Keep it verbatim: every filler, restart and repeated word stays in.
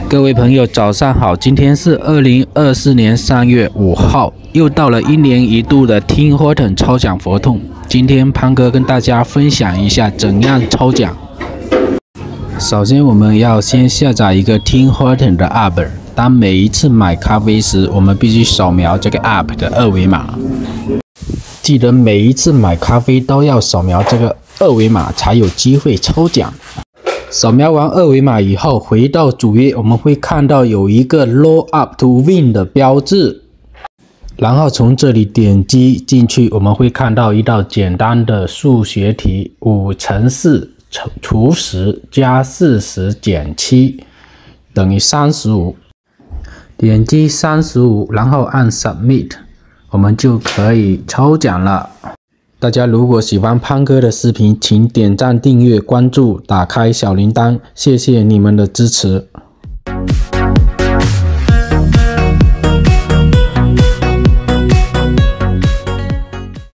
各位朋友，早上好！今天是二零二四年三月五号，又到了一年一度的 Tim Hortons 抽奖活动。今天潘哥跟大家分享一下怎样抽奖。首先，我们要先下载一个 Tim Hortons 的 App。当每一次买咖啡时，我们必须扫描这个 App 的二维码。记得每一次买咖啡都要扫描这个二维码，才有机会抽奖。 扫描完二维码以后，回到主页，我们会看到有一个 Roll Up to Win 的标志，然后从这里点击进去，我们会看到一道简单的数学题：五乘四除十加四十减七等于三十五。点击三十五，然后按 Submit， 我们就可以抽奖了。 大家如果喜欢潘哥的视频，请点赞、订阅、关注、打开小铃铛，谢谢你们的支持。